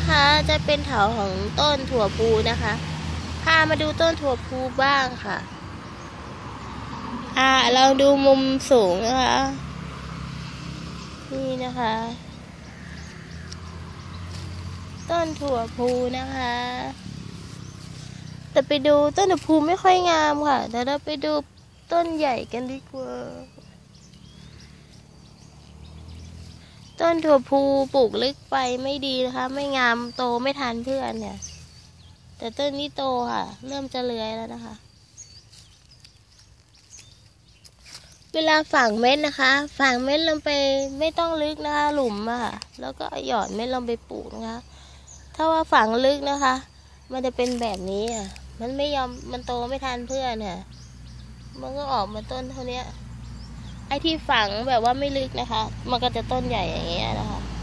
นะคะจะเป็นแถวของต้นถั่วพูนะคะพามาดูต้นถั่วพูบ้างค่ะเราดูมุมสูงนะคะนี่นะคะต้นถั่วพูนะคะแต่ไปดูต้นถั่วพูไม่ค่อยงามค่ะแต่เราไปดูต้นใหญ่กันดีกว่าต้นถั่วพูปลูกลึกไปไม่ดีนะคะไม่งามโตไม่ทันเพื่อนเนี่ยแต่ต้นนี้โตค่ะเริ่มจะเลื้อยแล้วนะคะเวลาฝังเม็ดนะคะฝังเม็ดลงไปไม่ต้องลึกนะคะหลุมอะค่ะแล้วก็หยอดเม็ดลงไปปลูกนะคะถ้าว่าฝังลึกนะคะมันจะเป็นแบบนี้อ่ะมันไม่ยอมมันโตไม่ทันเพื่อนค่ะมันก็ออกมาต้นเท่านี้ไอ้ที่ฝังแบบว่าไม่ลึกนะคะมันก็จะต้นใหญ่อย่างเงี้ยนะคะ